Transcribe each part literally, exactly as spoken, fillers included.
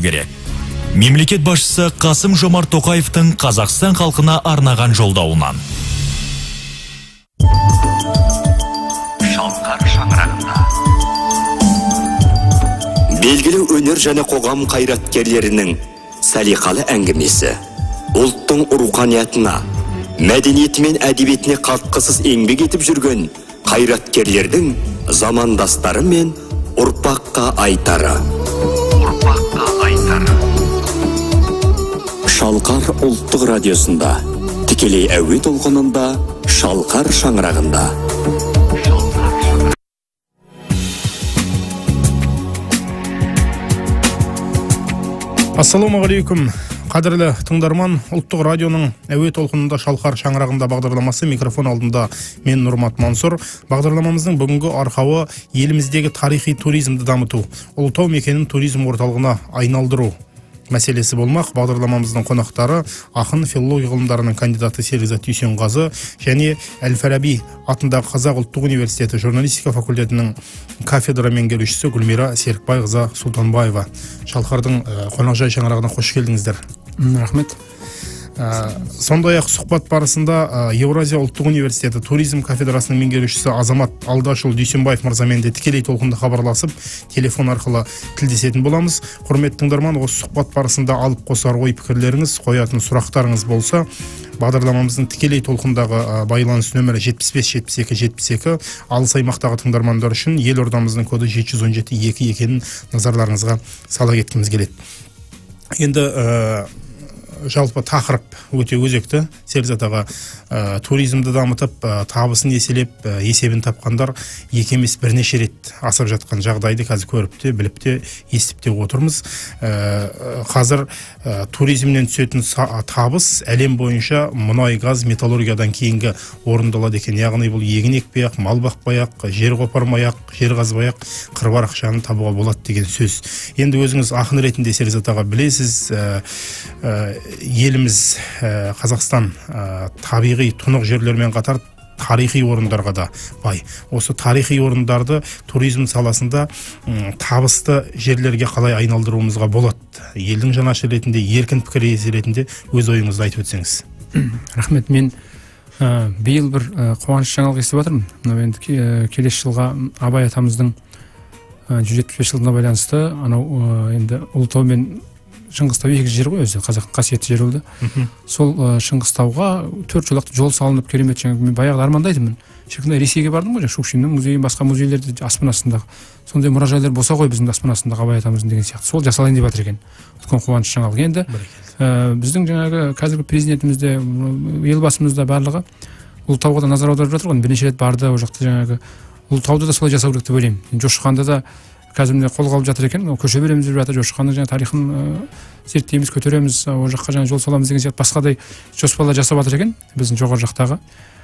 керек. Мемлекет басшысы Қасым Жомарт Тоқаевтың Қазақстан халқына арнаған жолдауынан. Шалқар шаңырағында. Белгілі өнер және қоғам қайраткерлерінің салиқалы әңгімесі, ұлттың руханиятына, мәдениеті мен әдебиетіне қалтқысыз еңбек етіп жүрген қайраткерлердің замандастары мен ұрпаққа айтары. Ұрпаққа айтары. Шалқар ұлттық радиосында, тікелей әуе толқынында, Шалқар шаңырағында. Ассалаумағалейкум, қадірлі тыңдарман. Ұлттық радионың әуе толқынында Шалқар шаңырағында бағдарламасы, микрофон алдында мен Нұрмат Мансұр. Бағдарламамыздың бүгінгі арқауы еліміздегі тарихи туризмді дамыту, Ұлытау мекенін туризм орталығына айналдыру мәселесі болмақ. Бағдарламамыздың қонақтары ақын, филология ғылымдарының кандидаты Серікзат Дүйсенғазы және Әл-Фараби атындағы Қазақ ұлттық университеті журналистика факультетінің кафедра меңгерушісі Гүлмира Серікбайқызы Сұлтанбаева. Шалқардың қонақжай шаңырағына қош келдіңіздер. Рахмет. Сондай-ақ сұхбат барысында Еуразия ұлттық университеті туризм кафедрасының меңгерушісі Азамат Алдашұлы Дүйсенбаев мырзамен де тікелей толқында хабарласып, телефон арқылы тілдесетін боламыз. Құрметті тыңдарман, осы сұхбат барысында алып қосар ой пікірлеріңіз, қоятын сұрақтарыңыз болса, бағдарламамыздың тікелей толқындағы байланыс нөмірі жетпіс бес жетпіс екі жетпіс екі, алыс аймақтағы тыңдармандар үшін елордамыздың коды жеті жүз он жеті екі екенін назарларыңызға сала кеткіміз келеді. Енді жалпы тақырып өте өзекті. Серікзат аға, туризмді дамытып, табысын еселеп, есебін тапқандар екі емес бірнеше рет асып жатқан жағдайды қазір көріп те, біліп те, естіп те отырмыз. Қазір туризмнен түсетін табыс әлем бойынша мұнай, газ, металлургиядан кейінгі орындалады екен. Яғни бұл егін екпей-ақ, мал бақпай-ақ, жер қопармай-ақ, жер қазбай-ақ қыруар ақшаны табуға болады деген сөз. Енді өзіңіз ақын ретінде Серікзат аға білесіз, еліміз Қазақстан табиғи тұнық жерлермен қатар тарихи орындарға да бай. Осы тарихи орындарды туризм саласында табысты жерлерге қалай айналдыруымызға болады? Елдің жанашыры ретінде, еркін пікір иесі ретінде өз ойыңызды айтып өтсеңіз. Рахмет. Мен биыл бір қуаныш жаңалық естіп жатырмын. Енді келесі жылға Абай атамыздың жүз жетпіс бес жылдығына байланысты анау енді Ұлытау мен Шыңғыстау екі жер ғой, өзі қазақтың қасиетті жері болды. Сол Шыңғыстауға төрт жолақты жол салынып, керемет. Жаңағы мен баяғыда армандайтынмын. Шіркін Ресейге бардым ғой, Щукиннің музейі, басқа музейлерде аспан астындағы. Сондай мұражайлар болса ғой біздің аспан астындағы Абай атамыздың деген сияқты. Сол жасалайын деп жатыр екен. Үлкен қуаныш жаңалық. Енді біздің жаңағы қазіргі президентіміз де, елбасымыз да барлығы Ұлытауға да назар аударып жатыр ғой. Бірнеше рет барды, ол жақта жаңағы Ұлытауды да солай жасау керек деп ойлаймын. Жошықанды да қазір міне қолға алып жатыр екен. Көше береміз деп жатыр. Жошықанның жаңа тарихын зерттейміз, көтереміз, ол жаққа жаңа жол саламыз деген сияқты басқадай жоспарлар жасап жатыр екен біздің жоғары жақтағы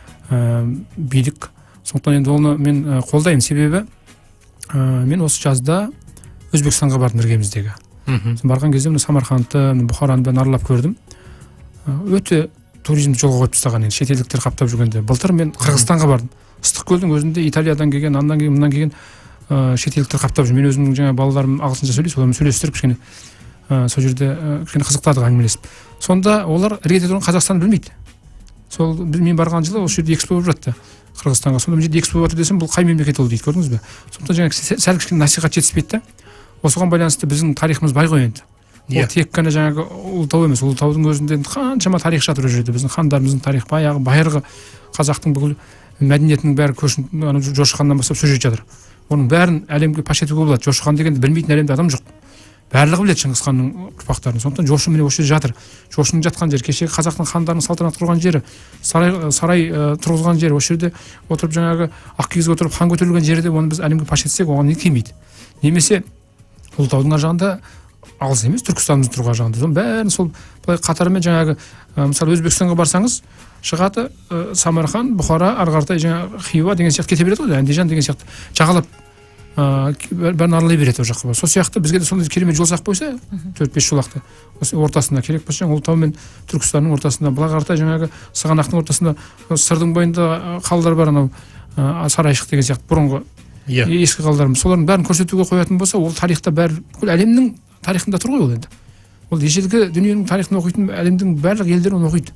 билік. Сондықтан енді оны мен қолдаймын. Себебі мен осы жазда Өзбекстанға бардым, іргеміздегі. Барған кезде мына Самарқандты, Бұхараны бәрін аралап көрдім. Өте туризмді жолға қойып тастаған, енді шетелдіктер қаптап жүргенде. Былтыр мен Қырғызстанға бардым. Ыстықкөлдің өзінде Италиядан келген, андан келген, мындан келген шетелдіктер қаптап жүр. Мен өзімнің жаңа балаларым ағылшынша сөйлейді, солармен сөйлестіріп кішкене сол жерде кішкене қызықтадық, әңгімелесіп. Сонда олар іргеде тұрған Қазақстанды білмейді. Сол мен барған жылы осы жерде экспо болып жатты Қырғызстанға. Сонда мына жерде экспо болып жатыр десем, бұл қай мемлекет ол дейді, көрдіңіз бе? Сондықтан жаңа сәл кішкене насихат жетіспейді. Осыған байланысты біздің тарихымыз бай ғой енді. Ол тек қана жаңағы Ұлытау емес, Ұлытаудың өзінде қаншама тарих жатыр ол жерде. Біздің хандарымыздың тарихы, баяғы байырғы қазақтың бүкіл мәдениетінің бәрі көшін Жошықаннан бастап сол жерде жатыр. Оның бәрін әлемге паш етуге болады. Жошықхан дегенді білмейтін әлемде адам жоқ. Барлығы біледі Шыңғысханның ұрпақтарын. Сондықтан Жошы міне осы жерде жатыр. Жошының жатқан жері, кешегі қазақтың хандарының салтанат құрған жері, сарай сарай тұрғызған жері, осы жерде отырып жаңағы ақ киізге отырып хан көтерілген жерде оны біз әлемге паш етсек, оған не келмейді. Немесе Ұлытаудың ар жағында алыс емес, Түркістанымыздың тұрған жағында. Соның бәрін сол былай қатарымен жаңағы мысалы Өзбекстанға барсаңыз, шығады Самарқан, Бұхара, ары қаратай жаңағы Хиуа деген сияқты кете береді ғой, Андижан деген сияқты жағалап бәрін аралай береді ол жаққа. Сол сияқты бізге де сондай керемет жол салып қойса, төрт бес жолақты осы ортасында керек болса, Ұлытау мен Түркістанның ортасында, былай қаратай жаңағы Сығанақтың ортасында, Сырдың бойында қалалар бар, анау Сарайшық деген сияқты бұрынғы ескі қалаларымыз. Солардың бәрін көрсетуге қоятын болса, ол тарихта бәрі бүкіл әлемнің тарихында тұр ғой ол. Енді ол ежелгі дүниенің тарихын оқитын әлемдің барлық елдері оны оқиды,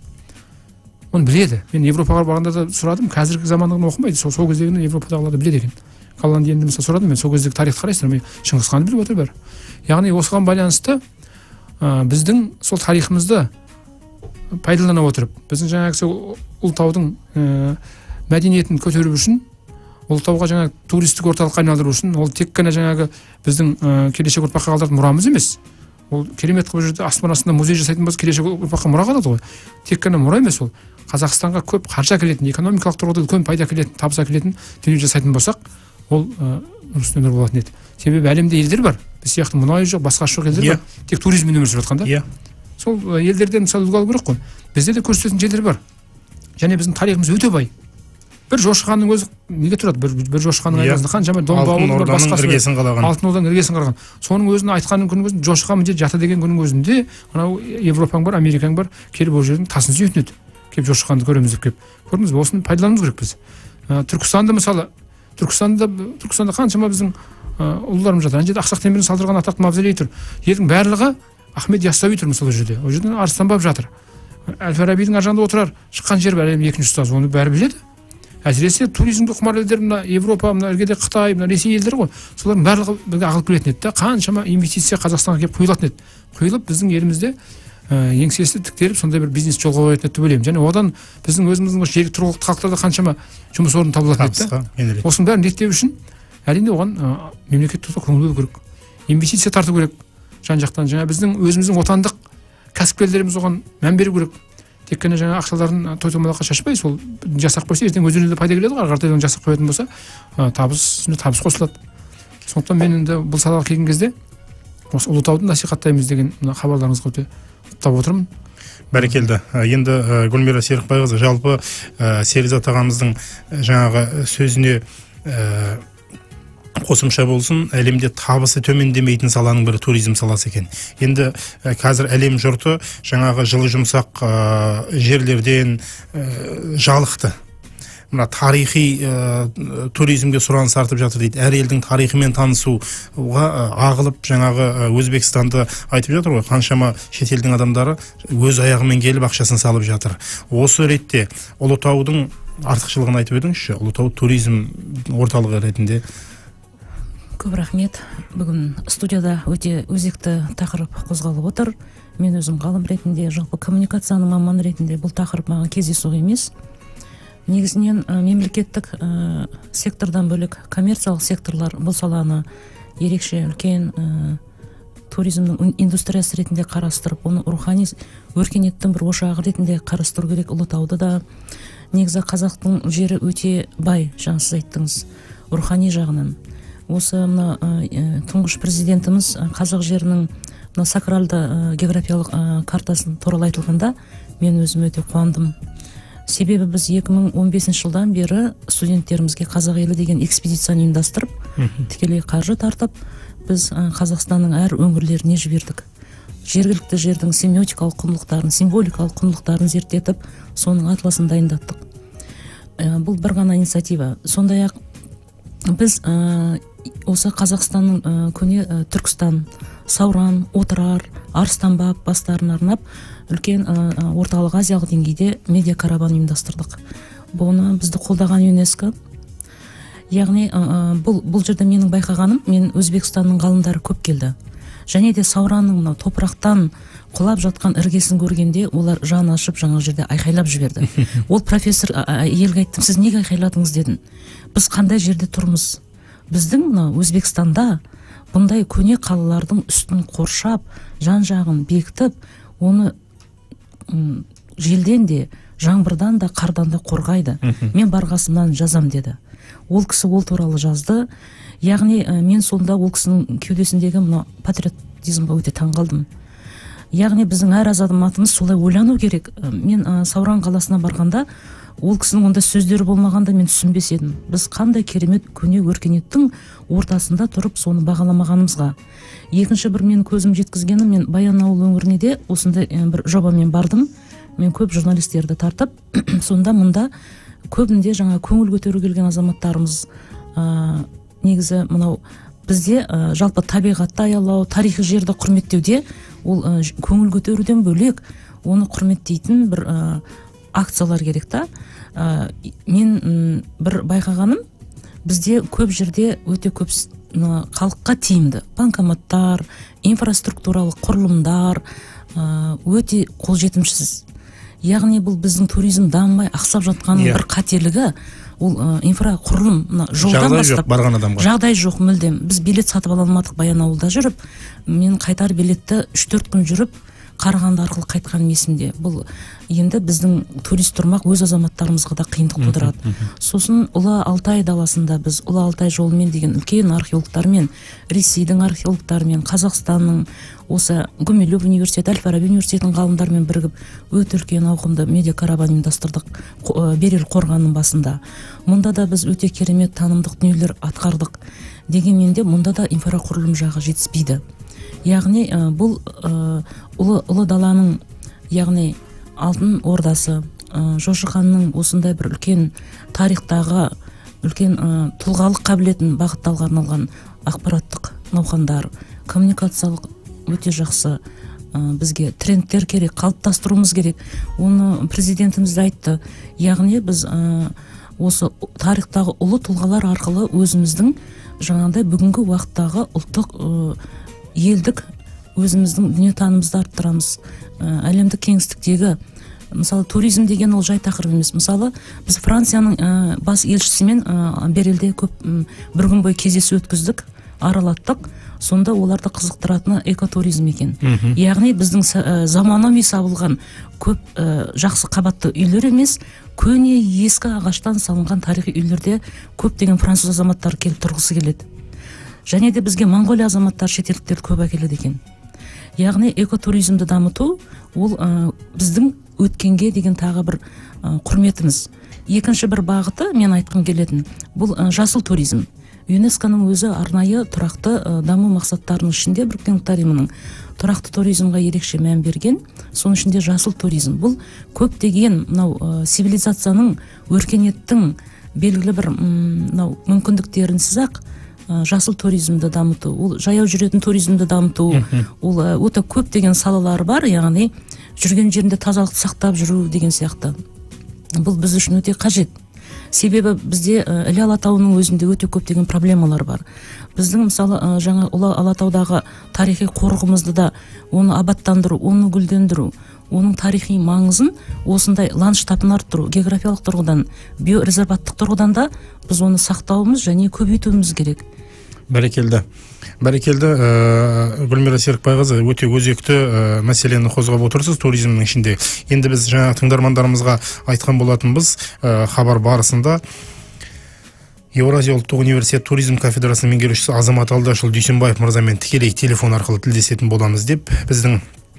оны біледі. Мен Европаға барғанда да сұрадым, қазіргі заманын оқымайды, сол сол кездегіні Европадағылар да біледі екен. Голландияны мысалы сұрадым, мен сол кездегі тарихты қарайсыздар ма, Шыңғыс ханды біліп отыр бәрі. Яғни осыған байланысты ә, біздің сол тарихымызды пайдалана отырып, біздің жаңағы сол Ұлытаудың ә, мәдениетін көтеру үшін, Ұлытауға жаңағы туристік орталыққа айналдыру үшін, ол тек қана жаңағы біздің ә, келешек ұрпаққа қалдыратын мұрамыз емес. Ол керемет қылып жерде аспан астында музей жасайтын болса, келешек ұрпаққа мұра қалады ғой. Тек қана мұра емес, ол Қазақстанға көп қаржы әкелетін, экономикалық тұрғыда үлкен пайда әкелетін, табыс әкелетін дүние жасайтын болсақ, ол нұрсыз өмір болатын еді. Себебі әлемде елдер бар, біз сияқты мұнайы жоқ, басқа жоқ елдер бар, тек туризммен өмір сүріп жатқан да. Сол елдерден мысалы үлгі алу керек қой. Бізде де көрсететін жерлер бар. Және біздің тарихымыз өте бай. Бір Жошы ханның өзі неге тұрады? Бір бір Жошы ханның аясында қаншама домбауылдар, басқасы іргесін қалаған. Алтын Орданың іргесін қалаған. Соның өзін айтқанның күннің өзінде Жошы хан міне жаты деген күннің өзінде анау Европаң бар, Америкаң бар, келіп ол жердің тасын сүйетінеді. Келіп Жошы ханды көреміз деп келіп. Көрдіңіз бе? Осыны пайдалануымыз керек біз. Түркістанды мысалы, Түркістанда Түркістанда қаншама біздің ұлыларымыз жатыр. Ана жерде Ақсақ Темірдің салдырған атақты мавзолей тұр. Елдің барлығы Ахмет Яссауи тұр мысалы ол жерде. Ол жерден Арыстан баб жатыр. Әл-Фарабидің ар жағында отырар, шыққан жер бар, әлемнің екінші ұстазы, оны бәрі біледі. Әсіресе туризмге құмар елдер, мына Европа, мына іргеде Қытай, мына Ресей елдері ғой. Солардың барлығы бізге ағылып келетін еді да. Қаншама инвестиция Қазақстанға келіп құйылатын еді. Құйылып біздің елімізде еңсесі тіктеліп сондай бір бизнес жолға қоятын еді деп ойлаймын. Және одан біздің өзіміздің жергілікті тұрғылықты халықтарда қаншама жұмыс орны табылатын еді да. Осының бәрін реттеу үшін әрине оған мемлекет көңіл бөлу керек. Инвестиция тарту керек жан-жақтан. Жаңа біздің өзіміздің отандық кәсіпкерлеріміз оған мән беру керек. Тек қана жаңа ақшаларын той-томалаққа шашпай, сол жасап қойса, ертең өзіне де пайда келеді ғой. Артынан жасап қоятын болса, табыс табыс қосылады. Сондықтан мен енді бұл салаға келген кезде осы Ұлытауды насихаттаймыз деген хабарларыңызға өте құптап отырмын. Бәрекелді. Енді Гүлмира Серікбайқызы, жалпы Серікзат ағамыздың жаңағы сөзіне қосымша болсын, әлемде табысы төмендемейтін саланың бірі туризм саласы екен. Енді қазір әлем жұрты жаңағы жылы жұмсақ жерлерден жалықты. Мына тарихи туризмге сұраныс артып жатыр дейді. Әр елдің тарихымен танысуға ағылып, жаңағы Өзбекстанды айтып жатыр ғой, қаншама шетелдің адамдары өз аяғымен келіп ақшасын салып жатыр. Осы ретте Ұлытаудың артықшылығын айтып едіңізші, Ұлытау туризм орталығы ретінде. Көп рахмет. Бүгін студияда өте өзекті тақырып қозғалып отыр. Мен өзім ғалым ретінде, жалпы коммуникацияның маманы ретінде бұл тақырып маған кездейсоқ емес. Негізінен мемлекеттік сектордан бөлек коммерциялық секторлар бұл саланы ерекше үлкен туризмнің индустриясы ретінде қарастырып, оны рухани өркениеттің бір ошағы ретінде қарастыру керек. Ұлытауды да негізі қазақтың жері өте бай, жаңа сіз айттыңыз, рухани жағынан. Осы мына тұңғыш президентіміз қазақ жерінің мына сакралды географиялық картасын туралы айтылғанда мен өзім өте қуандым. Себебі біз екі мың он бесінші жылдан бері студенттерімізге қазақ елі деген экспедицияны ұйымдастырып, тікелей қаржы тартып, біз Қазақстанның әр өңірлеріне жібердік. Жергілікті жердің семиотикалық құндылықтарын, символикалық құндылықтарын зерттетіп, соның атласын дайындаттық. Бұл бір ғана инициатива. Сондай-ақ біз осы Қазақстанның көне Түркістан, Сауран, Отырар, Арыстан баб бастарын арнап үлкен орталық азиялық деңгейде медиа караван ұйымдастырдық. Бұны бізді қолдаған ЮНЕСКО. Яғни бұл бұл жерде менің байқағаным, мен Өзбекстанның ғалымдары көп келді. Және де Сауранның топырақтан құлап жатқан іргесін көргенде олар жан ашып жаңа жерде айқайлап жіберді. Ол профессор елге айттым, сіз неге айқайладыңыз дедім. Біз қандай жерде тұрмыз? Біздің мына Өзбекстанда бұндай көне қалалардың үстін қоршап, жан-жағын бекітіп, оны желден де, жаңбырдан да, қардан да қорғайды. Мен барғасымнан жазам деді. Ол кісі ол туралы жазды. Яғни мен сонда ол кісінің кеудесіндегі мына патриотизмға өте таңғалдым. Яғни біздің әр азаматымыз солай ойлану керек. Мен Сауран қаласына барғанда ол кісінің онда сөздері болмағанда мен түсінбес едім. Біз қандай керемет көне өркениеттің ортасында тұрып соны бағаламағанымызға. Екінші бір мен көзім жеткізгенім, мен Баянауыл өңіріне де осындай бір жобамен бардым. Мен көп журналистерді тартып, сонда мұнда көбінде жаңа көңіл көтеру келген азаматтарымыз, негізі мынау бізде ә, жалпы табиғатты аялау, тарихи жерді құрметтеуде ол ә, көңіл көтеруден бөлек оны құрметтейтін бір ә, акциялар керек та. Ә, мен м, бір байқағаным, бізде көп жерде өте көп м, халыққа тиімді банкоматтар, инфраструктуралық құрылымдар ә, өте қолжетімсіз. Яғни бұл біздің туризм дамымай ақсап жатқанның Yeah. бір қателігі. Ол ә, инфрақұрылым, мына жолдан Жағдай бастап жоқ барған адамға. жағдай жоқ мүлдем. Біз билет сатып ала алмадық Баянауылда жүріп. Мен қайтар билетті үш төрт күн жүріп Қарағанды арқылы қайтқан есімде. Бұл енді біздің турист тұрмақ өз азаматтарымызға да қиындық тудырады. Сосын Ұлы Алтай даласында біз Ұлы Алтай жолымен деген үлкен археологтармен, Ресейдің археологтарымен, Қазақстанның, осы Гумилев университеті, Әл-Фараби университетінің ғалымдарымен бірігіп өте үлкен ауқымды медиа караван ұйымдастырдық Берел қорғанының басында. Мұнда да біз өте керемет танымдық дүниелер атқардық. Дегенмен де мұнда да инфрақұрылым жағы жетіспейді. Яғни ә, бұл ә, ұлы, ұлы даланың, яғни Алтын Ордасы, ә, Жошы ханның осындай бір үлкен тарихтағы үлкен ә, тұлғалық қабілетін бағытталға арналған ақпараттық науқандар, коммуникациялық өте жақсы ә, бізге трендтер керек, қалыптастыруымыз керек. Оны президентіміз де айтты. Яғни біз ә, осы тарихтағы ұлы тұлғалар арқылы өзіміздің жаңағыдай бүгінгі уақыттағы ұлттық ә, елдік өзіміздің дүниетанымымызды арттырамыз. Ә, әлемдік кеңістіктегі, мысалы туризм деген ол жай тақырып емес. Мысалы біз Францияның ә, бас елшісімен ә, Берелде көп м, бір күн бойы кездесу өткіздік, аралаттық. Сонда оларды қызықтыратыны экотуризм екен. Яғни біздің ә, заманауи сабылған көп ә, жақсы қабатты үйлер емес, көне ескі ағаштан салынған тарихи үйлерде көптеген француз азаматтары келіп тұрғысы келеді. Және де бізге Монғолия азаматтар, шетелдіктер көп әкеледі екен. Яғни экотуризмді дамыту ол ә, біздің өткенге деген тағы бір ә, құрметіміз. Екінші бір бағыты мен айтқым келетін бұл ә, жасыл туризм. ЮНЕСКО-ның өзі арнайы тұрақты ә, даму мақсаттарының ішінде Біріккен ұлттар ұйымының тұрақты туризмға ерекше мән берген. Соның ішінде жасыл туризм. Бұл көптеген мынау ә, цивилизацияның, өркениеттің белгілі бір мынау мүмкіндіктерінсіз ақ жасыл туризмді дамыту, ол жаяу жүретін туризмді дамыту, ол өте көптеген салалары бар, яғни жүрген жерінде тазалықты сақтап жүру деген сияқты. Бұл біз үшін өте қажет. Себебі бізде Іле Алатауының өзінде өте көптеген проблемалар бар. Біздің мысалы жаңа Ұлы Алатаудағы тарихи қорығымызды да оны абаттандыру, оны гүлдендіру, оның тарихи маңызын осындай ландштаптын арттыру, географиялық тұрғыдан, биорезерваттық тұрғыдан да біз оны сақтауымыз және көбейтуіміз керек. Бәрекелді. Бәрекелді, ә, Гүлмира Серікбайқызы, өте өзекті ә, мәселені қозғап отырсыз туризмнің ішінде. Енді біз жаңа тыңдармандарымызға айтқан болатынбыз, ә, хабар барысында Еуразия ұлттық университет туризм кафедрасының меңгерушісі Азамат Алдашұлы Дүйсенбаев мырзамен тікелей телефон арқылы тілдесетін боламыз деп, біздің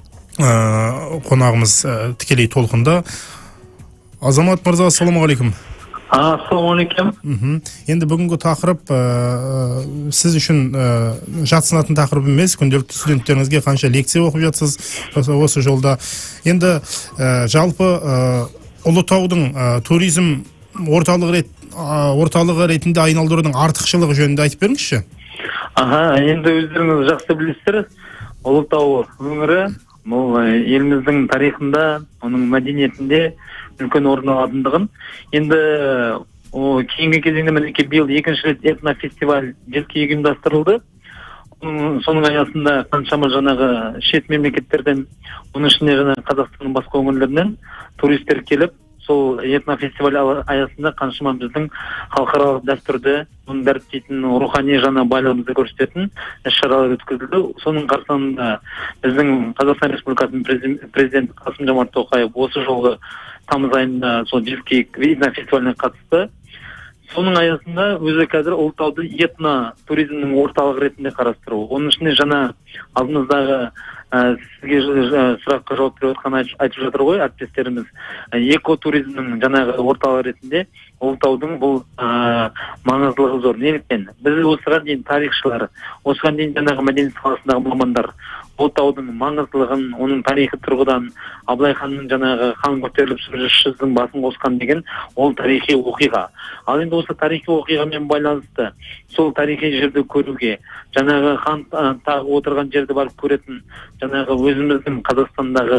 ә, қонағымыз ә, тікелей толқында. Азамат мырза, ассалаумағалейкум. Ассалаумағалейкум. Енді бүгінгі тақырып ә, сіз үшін ә, жатсынатын тақырып емес, күнделікті студенттеріңізге қанша лекция оқып жатсыз осы жолда. Енді ә, жалпы ә, Ұлытаудың ә, туризм орталығы, рет, ә, орталығы ретінде айналдырудың артықшылығы жөнінде айтып беріңізші. Аха, енді өздеріңіз жақсы білесіздер, Ұлытау өңірі бұл еліміздің тарихында, оның мәдениетінде үлкен орын алатындығын. Енді о, кейінгі кезеңде мінеке биыл екінші рет этнофестиваль желкеге ұйымдастырылды. Соның аясында қаншама жаңағы шет мемлекеттерден, оның ішінде жаңағы Қазақстанның басқа өңірлерінен туристер келіп, сол этнофестиваль аясында қаншама біздің халықаралық дәстүрді, оны дәріптейтін рухани жаңа байлығымызды көрсететін іс-шаралар өткізілді. Соның қарсаңында біздің Қазақстан Республикасының президенті Қасым-Жомарт Тоқаев осы жолғы тамыз айында сол желке этнофестиваліне қатысты. Соның аясында өзі қазір Ұлытауды этно туризмнің орталығы ретінде қарастыру. Оның ішінде жаңа алдымыздағы ә, сізге сұраққа жауап беріп отқан айтып жатыр ғой әріптестеріміз. Экотуризмнің жаңағы орталығы ретінде Ұлытаудың бұл ә, маңыздылығы зор. Неліктен? Біз осыған дейін тарихшылар, осыған дейін жаңағы мәдениет саласындағы мамандар Ұлытаудың маңыздылығын, оның тарихи тұрғыдан Абылай ханның жаңағы хан көтеріліп жүздің басын қосқан деген ол тарихи оқиға. Ал енді осы тарихи оқиғамен байланысты сол тарихи жерді көруге, жаңағы хан тағы отырған жерді барып көретін жаңағы өзіміздің Қазақстандағы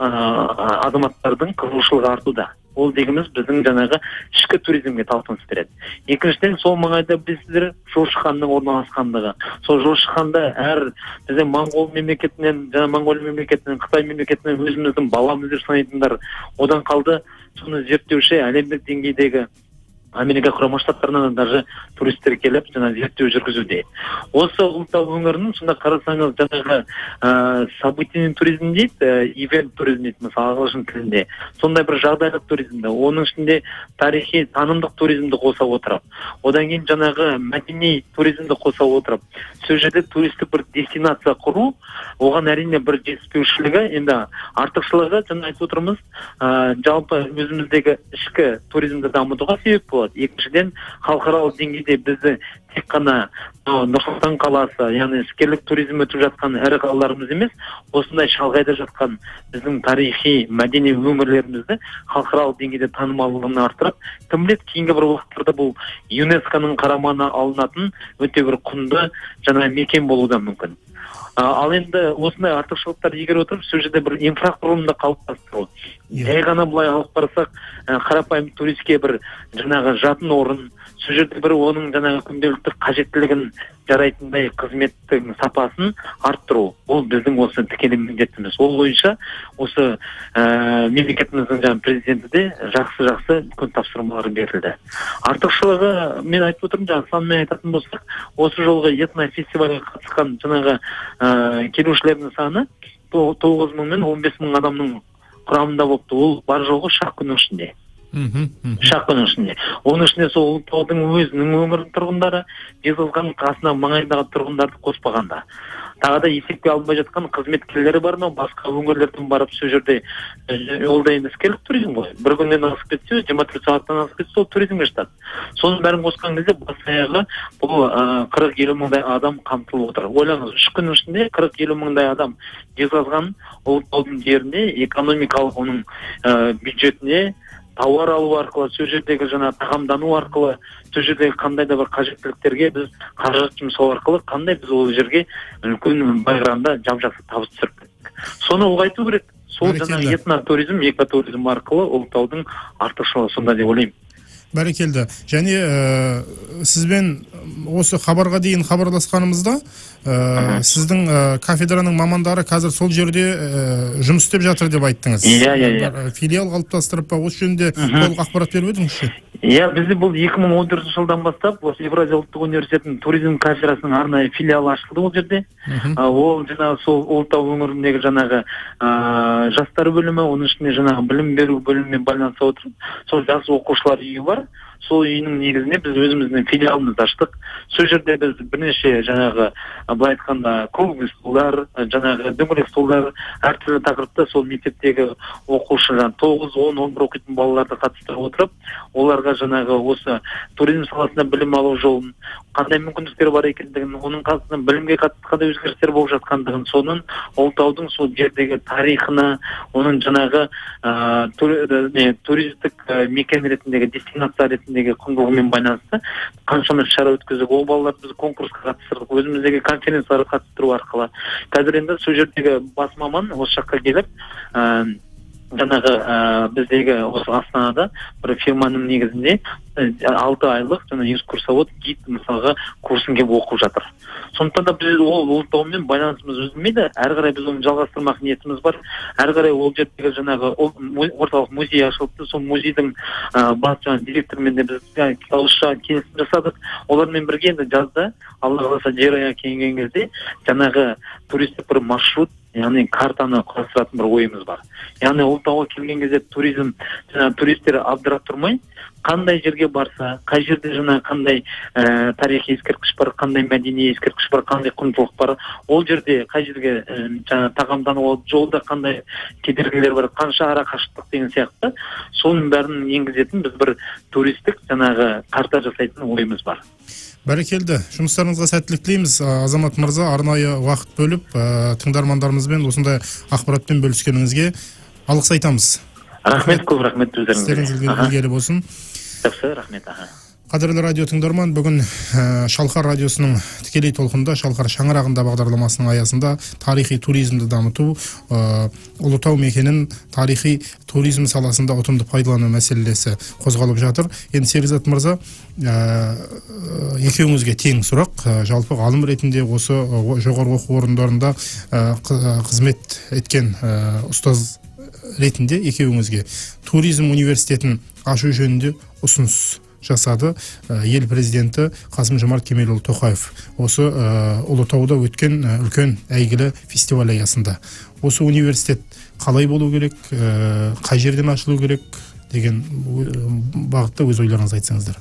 азаматтардың қызығушылығы артуда. Ол дегеніміз біздің жаңағы ішкі туризмге талпыныс береді. Екіншіден, сол маңайда білесіздер, Жошы ханның орналасқандығы. Сол Жошы ханды әр біздің Моңғол мемлекетінен, жаңа Моңғолия мемлекетінен, Қытай мемлекетінен өзіміздің баламыз деп санайтындар одан қалды. Соны зерттеуші әлемдік деңгейдегі Америка құрама штаттарынан даже туристер келіп, жаңа зерттеу жүргізуде. Осы Ұлытау өңірінің сонда қарасаңыз жаңағы событийный туризм дейді, ивент туризм дейді, мысалы ағылшын тілінде. Сондай бір жағдайлық туризмді, оның ішінде тарихи, танымдық туризмді қоса отырып, одан кейін жаңағы мәдени туризмді қоса отырып, сол жерде туристік бір дестинация құру, оған әрине бір жетіспеушілігі, енді артықшылығы, жаңа айтып отырмыз, жалпы өзіміздегі ішкі туризмді дамытуға себеп болады. Екіншіден, халықаралық деңгейде бізді тек қана Нұр-Сұлтан қаласы, яғни іскерлік туризм өтіп жатқан ірі қалаларымыз емес, осындай шалғайда жатқан біздің тарихи, мәдени өңірлерімізді халықаралық деңгейде танымалдығын арттырып, кім біледі, кейінгі бір уақыттарда бұл ЮНЕСКО-ның қарамағына алынатын өте бір құнды жаңа мекен болуы да мүмкін. Ал енді осындай артықшылықтар егер отырып, сол жерде бір инфрақұрылымды қалыптастыру. Жай ғана былай алып қарасақ, қарапайым туристке бір жаңағы жатын орын, сол жерде бір оның жаңағы күнделікті қажеттілігін жарайтындай қызметтің сапасын арттыру. Ол біздің осы тікелей міндетіміз. Ол бойынша осы мемлекетіміздің жаңа президенті де жақсы-жақсы үлкен тапсырмалар берілді. Артықшылығы, мен айтып отырмын, жаңа санмен айтатын болсақ, осы жолғы этнофестивальге қатысқан жаңағы келушілердің саны тоғыз мың мен он бес мың адамның құрамында болыпты. Ол бар жоғы шақ күннің ішінде. Шақ күннің ішінде. Оның ішінде сол Ұлытаудың өзінің өңірінің тұрғындары, Жезқазған қасына маңайындағы тұрғындарды қоспағанда. Тағы да есепке алынбай жатқан қызметкерлері бар, басқа өңірлерден барып сол жерде, ол да енді іскерлік туризм ғой. Бір күннен асып кетсе, жиырма төрт сағаттан асып кетсе, сол туризмге жатады. Соның бәрін қосқан кезде бас аяғы бұл қырық елу мыңдай адам қамтылып отыр. Ойлаңыз, үш күннің ішінде қырық елу мыңдай адам Жезқазған Ұлытаудың жеріне, экономикалық оның бюджетіне тауар алу арқылы, сол жердегі жаңа тағамдану арқылы, сол жердегі қандай да бір қажеттіліктерге біз қаражат жұмсау арқылы, қандай біз ол жерге үлкен байранда жап-жақсы табыс түсірдік. Соны ұлғайту керек. Сол жаңа этнотуризм, экотуризм арқылы Ұлытаудың артықшылығы сонда деп ойлаймын. Бәрекелді. Және сізбен осы хабарға дейін хабарласқанымызда сіздің кафедраның мамандары қазір сол жерде жұмыс істеп жатыр деп айттыңыз. Иә, иә, иә. Филиал қалыптастырып па, осы жөнінде толық ақпарат беріп өтіңізші. Иә, бізде бұл екі мың он төртінші жылдан бастап осы Евразия ұлттық университетінің туризм кафедрасының арнайы филиалы ашылды ол жерде. Ол жаңағы сол Ұлытау өңіріндегі жаңағы жастар бөлімі, оның ішінде жаңағы білім беру бөлімімен байланыса отырып, сол жас оқушылар үйі бар. Сол үйінің негізінде біз өзіміздің филиалымызды аштық. Сол жерде біз бірнеше жаңағы былай айтқанда круглый столдар, жаңағы дөңгелек столдар, әртүрлі тақырыпта сол мектептегі оқушы тоғыз, он, он бір оқитын балаларды қатыстырып отырып, оларға жаңағы осы туризм саласында білім алу жолын, қандай мүмкіндіктер бар екендігін, оның қасында білімге қатысты қандай өзгерістер болып жатқандығын, соның Ұлытаудың сол жердегі тарихына, оның жаңағы туристік мекен ретіндегі, дестинация ретіндегі құндылығымен байланысты қаншама шара өткіздік. Ол балаларды біз конкурсқа қатыстырдық, өзіміздегі конференцияларға қатыстыру арқылы. Қазір енді сол жердегі бас маман осы жаққа келіп, жаңағы біздегі осы Астанада бір фирманың негізінде алты айлық жаңа экскурсовод гид мысалға курсын келіп оқып жатыр. Сондықтан да біз ол Ұлытаумен байланысымыз үзілмейді. Әрі қарай біз оны жалғастырмақ ниетіміз бар. Әрі қарай ол жердегі жаңағы орталық музей ашылыпты. Сол музейдің бас жаңағы директорымен де біз ауызша келісім жасадық. Олармен бірге енді жазда Алла қаласа жер аяғы кеңейген кезде жаңағы туристік бір маршрут, яғни картаны құрастыратын бір ойымыз бар. Яғни Ұлытауға келген кезде туризм, жаңа туристер абдырап тұрмай, қандай жерге барса, қай жерде жаңа қандай тарихи ескерткіш бар, қандай мәдени ескерткіш бар, қандай құндылық бар, ол жерде қай жерге жаңа тағамдану, жолда қандай кедергілер бар, қанша ара қашықтық деген сияқты, соның бәрін енгізетін біз бір туристік жаңағы карта жасайтын ойымыз бар. Бәрекелді, жұмыстарыңызға сәттілік тілейміз. Азамат мырза, арнайы уақыт бөліп, тыңдармандарымызбен осындай ақпаратпен бөліскеніңізге алғыс айтамыз. Рахмет, көп рахмет өздеріңізге. Істеріңіз ілгері болсын. Жақсы, рахмет. Аха. Қадірлі радио тыңдарман, бүгін Шалқар радиосының тікелей толқында Шалқар шаңырағында бағдарламасының аясында тарихи туризмді дамыту, Ұлытау мекенін тарихи туризм саласында ұтымды пайдалану мәселесі қозғалып жатыр. Енді Серизат мырза, екеуіңізге тең сұрақ. Жалпы ғалым ретінде осы жоғарғы оқу орындарында қызмет еткен ұстаз ретінде екеуіңізге туризм университетін ашу жөнінде ұсыныс жасады ел президенті Қасым-Жомарт Кемелұлы Тоқаев. Осы Ұлытауда өткен үлкен әйгілі фестиваль аясында. Осы университет қалай болу керек, қай жерден ашылу керек деген бағытта өз ойларыңызды айтсаңыздар.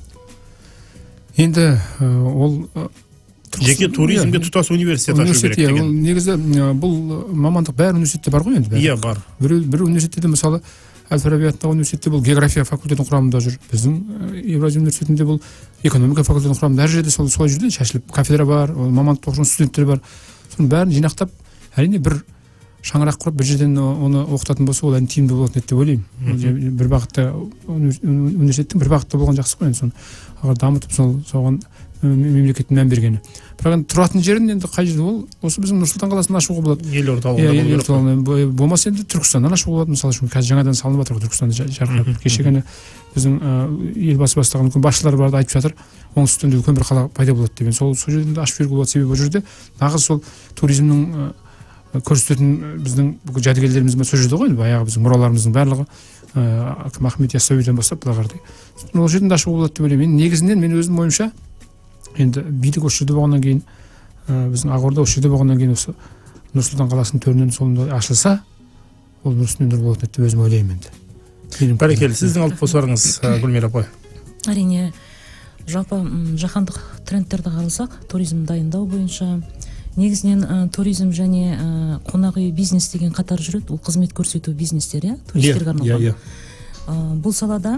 Енді ол жеке туризмге тұтас университет ашу керек деген. Негізі бұл мамандық бәрі университетте бар ғой енді. Иә, бар. Бір университетте мысалы Әл-Фараби атындағы университетте бұл география факультетінің құрамында жүр. Біздің Евразия университетінде бұл экономика факультетінің құрамында. Әр жерде солай жүрді, шашылып. Кафедра бар, мамандық оқыған студенттер бар. Соның бәрін жинақтап, әрине бір шаңырақ құрып, бір жерден оны оқытатын болса, ол әрине тиімді болатын еді деп ойлаймын. Бір бағытта университеттің бір бағытта болған жақсы ғой енді, соны дамытып соған мемлекеттің мән бергені. Бірақ енді тұратын жерін енді қай жерде ол осы біздің Нұр-Сұлтан қаласында ашуға болады. Елордалығында болмаса енді Түркістаннан ашуға болады. Мысалы үшін қазір жаңадан салынып жатыр Түркістанды жарқырап. Кеше ғана біздің елбасы бастаған үлкен басшылар барды айтып жатыр. Оңтүстікте үлкен бір қала пайда болады деген. Сол сол жерде ашып беруге болады. Себебі ол жерде нағыз сол туризмнің көрсететін біздің бүкіл жәдігерлеріміз сол жерде ғой. Баяғы біздің мұраларымыздың барлығы Аким Ахмет Яссауиден бастап былай қарай. Ол жерде ашуға болады деп ойлаймын. Негізінен мен өзім ойымша енді билік осы жерде болғаннан кейін, біздің Ақорда осы жерде болғаннан кейін осы Нұр-Сұлтан қаласының төрінен солында ашылса, ол нұр үстіне нұр болатын еді деп өзім ойлаймын енді. Бәрекелді, сіздің алып қосарыңыз, Гүлмира апай. Әрине, жалпы жаһандық трендтерді қарасақ, туризм дайындау бойынша негізінен туризм және қонақ үй бизнес деген қатар жүреді. Ол қызмет көрсету бизнестер, иә, туристерге арналған. Бұл салада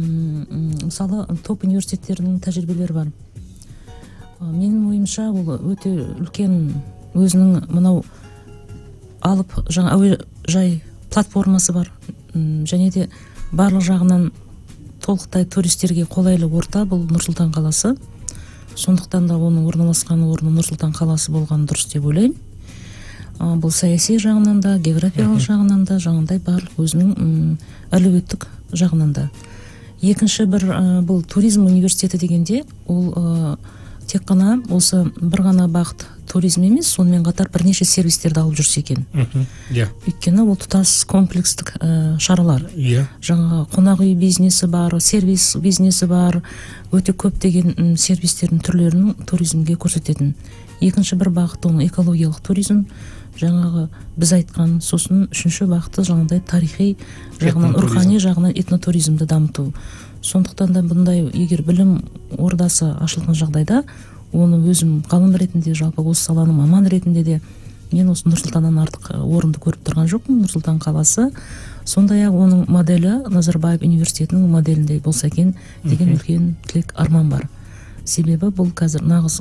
мысалы топ университеттерінің тәжірибелері бар. Менің ойымша ол өте үлкен өзінің мынау алып жаңа әуежай платформасы бар, және де барлық жағынан толықтай туристерге қолайлы орта бұл Нұр-Сұлтан қаласы. Сондықтан да оның орналасқан орны Нұр-Сұлтан қаласы болған дұрыс деп ойлаймын. Бұл саяси жағынан да, географиялық жағынан да, жаңағыдай барлық өзінің әлеуметтік жағынан да. Екінші бір бұл туризм университеті дегенде ол тек қана осы бір ғана бағыт туризм емес, сонымен қатар бірнеше сервистерді алып жүрсе екен. Өйткені ол тұтас комплекстік шаралар. Жаңағы қонақ үй бизнесі бар, сервис бизнесі бар, өте көп деген сервистердің түрлерінің туризмге көрсететін. Екінші бір бағыт оның экологиялық туризм, жаңағы біз айтқан, сосын үшінші бағыты жаңағыдай тарихи жағынан, рухани жағынан этнотуризмді дамыту. Сондықтан да бұндай егер білім ордасы ашылған жағдайда, оны өзім ғалым ретінде, жалпы осы саланың маман ретінде де мен осы Нұр-Сұлтаннан артық орынды көріп тұрған жоқпын. Нұр-Сұлтан қаласы сондай-ақ оның моделі Назарбаев университетінің моделіндей болса екен деген үлкен тілек, арман бар. Себебі бұл қазір нағыз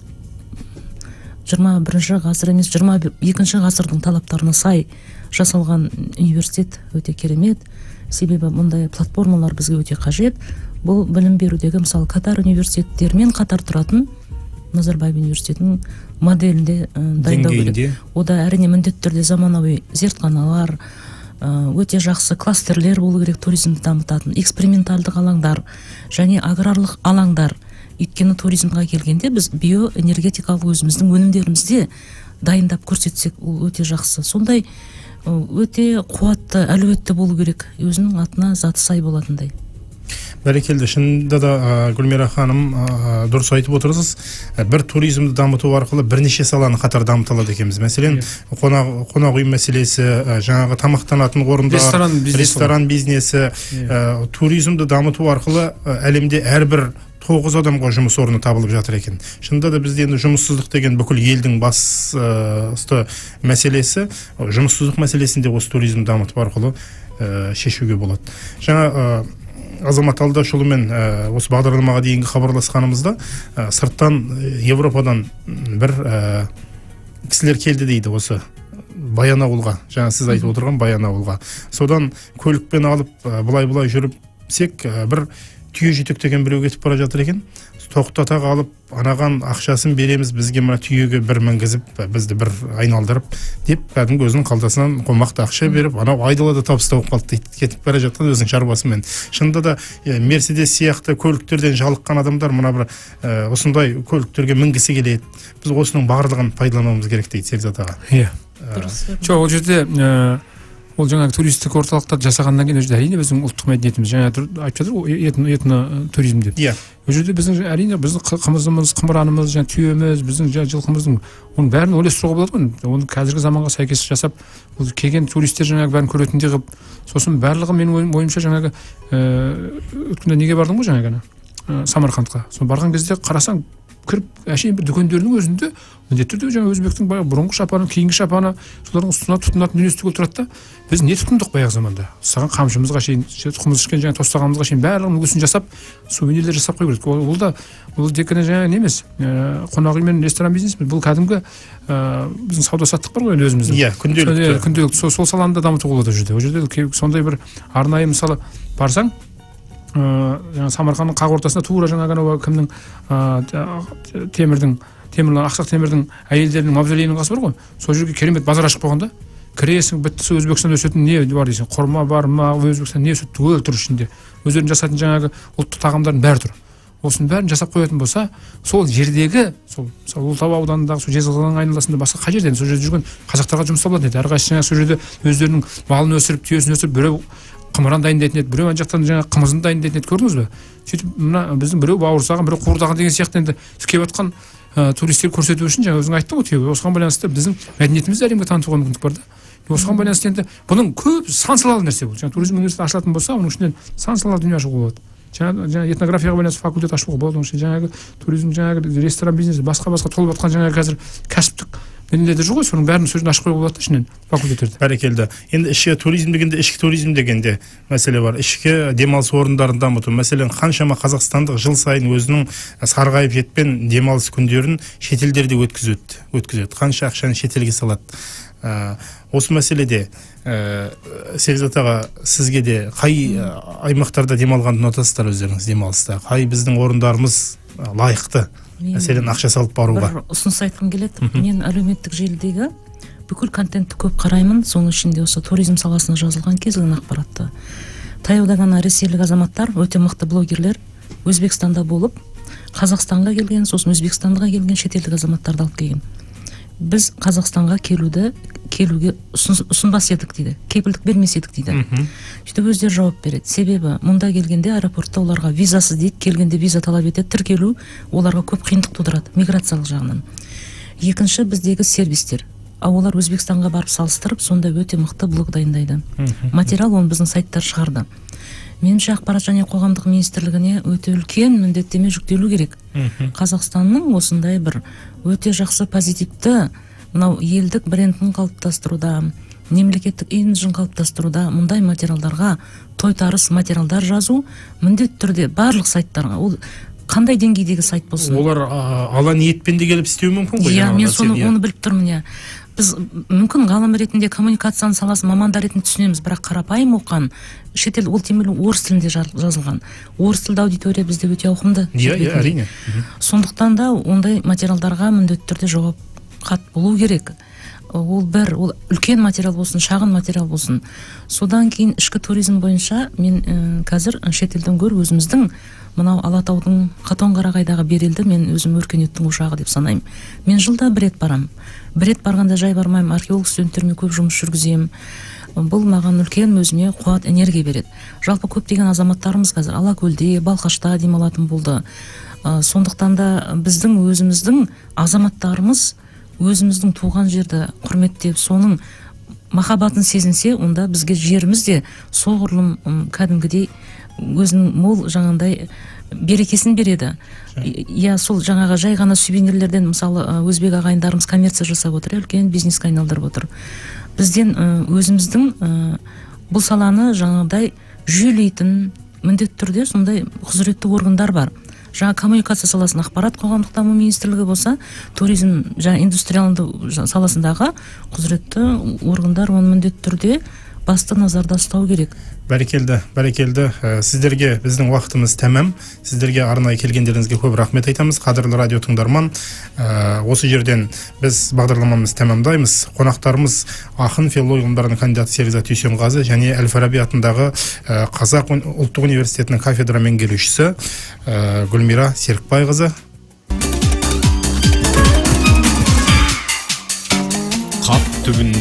жиырма бірінші ғасыр емес, жиырма екінші ғасырдың талаптарына сай жасалған университет өте керемет. Себебі мұндай платформалар бізге өте қажет. Бұл білім берудегі мысалы Катар университеттермен қатар тұратын Назарбаев университетінің моделінде дайындау керек. Ода әрине міндетті түрде заманауи зертханалар, өте жақсы кластерлер болу керек, туризмді дамытатын, эксперименталдық алаңдар және аграрлық алаңдар. Өйткені туризмға келгенде біз биоэнергетикалық өзіміздің өнімдерімізде дайындап көрсетсек, ол өте жақсы. Сондай өте қуатты, әлеуетті болу керек, өзінің атына заты сай болатындай. Бәрекелді, шынында да Гүлмира ханым дұрыс айтып отырсыз. Бір туризмді дамыту арқылы бірнеше саланы қатар дамытылады екенбіз. Мәселен, қонақ үй мәселесі, жаңағы тамақтанатын орындар, ресторан бизнесі, туризмді дамыту арқылы әлемде әрбір тоғыз адамға жұмыс орны табылып жатыр екен. Шынында да бізде енді жұмыссыздық деген бүкіл елдің басты мәселесі, жұмыссыздық мәселесінде осы туризм дамыту арқылы шешуге болады. Жаңа Азамат Алдашұлымен осы бағдарламаға дейінгі хабарласқанымызда сырттан Европадан бір кісілер келді дейді, осы Баянауылға, жаңа сіз айтып отырған Баянауылға. Содан көлікпен алып былай-былай жүріпсек, бір түйе жетектеген біреу кетіп бара жатыр екен. Тоқтата қалып, анаған ақшасын береміз, бізге мына түйеге бір мінгізіп, бізді бір айналдырып деп, кәдімгі өзінің қалтасынан қомақты ақша беріп, анау айдалада табысты болып қалды дейді, кетіп бара жатқан өзінің шаруасымен. Шынында да Мерседес сияқты көліктерден жалыққан адамдар мына бір осындай көліктерге мінгісі келеді. Біз осының барлығын пайдалануымыз керек дейді Серікзат аға. Иә. Жоқ, ол жерде ол жаңағы туристік орталықтар жасағаннан кейін ол жерде әрине біздің ұлттық мәдениетіміз, жаңа айтып жатыр ғой, этно туризм деп. Иә. Ол жерде біздің әрине біздің қымызымыз, қымыранымыз, жаңа түйеміз, біздің жылқымыздың оның бәрін ойластыруға болады ғой. Оны қазіргі заманға сәйкес жасап, ол келген туристер жаңағы бәрін көретіндей қылып, сосын барлығы менің ойымша жаңағы өткенде неге бардым ғой жаңағы ана Самарқандқа. Сол барған кезде қарасаң, кіріп әшейін бір дүкендердің өзінде міндетті түрде жаңа өзбектің бұрынғы шапаны, кейінгі шапаны, солардың үстіне тұтынатын дүниесі түгел тұрады да. Біз не тұтындық баяғы заманда? Саған қамшымызға шейін, тұқымыз ішкен жаңа тостағанымызға шейін барлығын үлгісін жасап, сувенирлер жасап қою керек. Ол да бұл тек қана жаңа не емес, қонақ үй мен ресторан бизнес, бұл кәдімгі біздің сауда саттық бар ғой енді өзіміздің. Иә, күнделікті. Күнделікті сол саланы да дамытуға болады ол жерде. Ол жерде сондай бір арнайы мысалы барсаң, жаңа Самарқанның қақ ортасында тура жаңағы анау кімнің темірдің темірлан ақсақ темірдің әйелдерінің мавзолейінің қасы бар ғой. Сол жерге керемет базар ашып қойғанда кіресің, бітті, Өзбекстанда өсетін не бар дейсің, құрма бар ма, Өзбекстанда не өседі түгел тұр ішінде. Өздерінің жасайтын жаңағы ұлттық тағамдардың бәрі тұр. Осының бәрін жасап қоятын болса, сол жердегі, сол Ұлытау ауданындағы сол Жезқазған айналасында басқа қай жерден сол жерде жүрген қазақтарға жұмыс табылады еді. Әрқайсысы жаңағы сол жерде өздерінің малын өсіріп, түйесін өсіріп, біреу қымыран дайындайтын еді, біреу ана жақтан жаңағы қымызын дайындайтын еді, көрдіңіз бе? Сөйтіп мына біздің біреу бауырсағын, біреу қуырдағын деген сияқты енді келіп жатқан туристер көрсету үшін жаңа өзің айттың ғой түйе. Осыған байланысты біздің мәдениетімізді әлемге танытуға мүмкіндік бар да. Осыған байланысты енді бұның көп сан салалы нәрсе бұл. Жаңа туризм университеті ашылатын болса, оның ішінен сан салалы дүние ашуға болады. Жаңа жаңа этнографияға байланысты факультет ашуға болады, оның ішінде жаңағы туризм, жаңағы ресторан бизнесі, басқа-басқа толып жатқан жаңағы қазір кәсіптік менде жүр ғой, соның бәрінің сөзін ашып қоюға болады ішінен факультеттерде. Бәрекелді. Енді ішкі туризм дегенде, ішкі туризм дегенде мәселе бар. Ішкі демалыс орындарын дамыту. Мәселен, қаншама қазақстандық жыл сайын өзінің сарғайып жетпен демалыс күндерін шетелдерде өткізеді. Өткізеді. Қанша ақшаны шетелге салады. Осы мәселеде Серікзат аға, сізге де қай аймақтарда демалғанды ұнатасыздар өздеріңіз демалыста? Қай біздің орындарымыз лайықты? Мәселен, ақша салып баруға. Бір ұсыныс айтқым келеді. Мен әлеуметтік желідегі бүкіл контентті көп қараймын, соның ішінде осы туризм саласына жазылған кез келген ақпаратты. Таяуда ғана ресейлік азаматтар, өте мықты блогерлер Өзбекстанда болып, Қазақстанға келген, сосын Өзбекстанға келген шетелдік азаматтарды алып келген. Біз Қазақстанға келуді келуге ұсынбас едік дейді, кепілдік бермес едік дейді. Сөйтіп өздері жауап береді. Себебі мұнда келгенде аэропортта оларға визасыз дейді, келгенде виза талап етеді, тіркелу оларға көп қиындық тудырады миграциялық жағынан. Екінші, біздегі сервистер. А олар Өзбекстанға барып салыстырып, сонда өте мықты блог дайындайды. Материал оны біздің сайттар шығарды. Меніңше ақпарат және қоғамдық министрлігіне өте үлкен міндеттеме жүктелу керек. Қазақстанның осындай бір өте жақсы позитивті мынау елдік брендін қалыптастыруда, мемлекеттік имиджін қалыптастыруда мұндай материалдарға тойтарыс материалдар жазу міндетті түрде барлық сайттарға. Ол қандай деңгейдегі сайт болсын. Олар ала ниетпен де келіп істеу мүмкін ғой. Иә, мен соны оны біліп тұрмын. Біз мүмкін ғалым ретінде коммуникацияның саласын мамандар ретінде түсінеміз, бірақ қарапайым оқыған шетел, ол темелі орыс тілінде жазылған. Орыс тілді аудитория бізде өте ауқымды. Иә, иә, әрине. Сондықтан да ондай материалдарға міндетті түрде жауап хат болу керек. Ол бір, ол үлкен материал болсын, шағын материал болсын. Содан кейін ішкі туризм бойынша мен қазір шетелден гөрі өзіміздің мынау Алатаудың Қатонқарағайдағы Берелді мен өзім өркениеттің ошағы деп санаймын. Мен жылда бір рет барам. Бір рет барғанда жай бармаймын, археолог студенттермен көп жұмыс жүргіземін. Бұл маған үлкен өзіме қуат, энергия береді. Жалпы көптеген азаматтарымыз қазір Алакөлде, Балқашта демалатын болды. Сондықтан да біздің өзіміздің азаматтарымыз өзіміздің туған жерді құрметтеп, соның махаббатын сезінсе, онда бізге жеріміз де соғұрлым кәдімгідей өзінің мол жаңағындай берекесін береді. Я сол жаңағы жай ғана сувенирлерден, мысалы, өзбек ағайындарымыз коммерция жасап отыр, үлкен бизнеске айналдырып отыр. Бізден өзіміздің бұл саланы жаңағыдай жүйелейтін, міндетті түрде сондай құзыретті органдар бар. Жаңа коммуникация саласының ақпарат қоғамдық даму министрлігі болса, туризм жаңа индустриалды саласындағы құзыретті органдар оны міндетті түрде басты назарда ұстау керек. Бәрекелді, бәрекелді. Сіздерге біздің уақытымыз тәмам. Сіздерге арнайы келгендеріңізге көп рахмет айтамыз. Қадірлі радио тыңдарман, осы жерден біз бағдарламамыз тәмамдаймыз. Қонақтарымыз ақын, филология ғылымдарының кандидаты Серікзат Дүйсенғазы және Әл-Фараби атындағы Қазақ ұлттық университетінің кафедра меңгерушісі Гүлмира Серікбайқызы. Қап түбін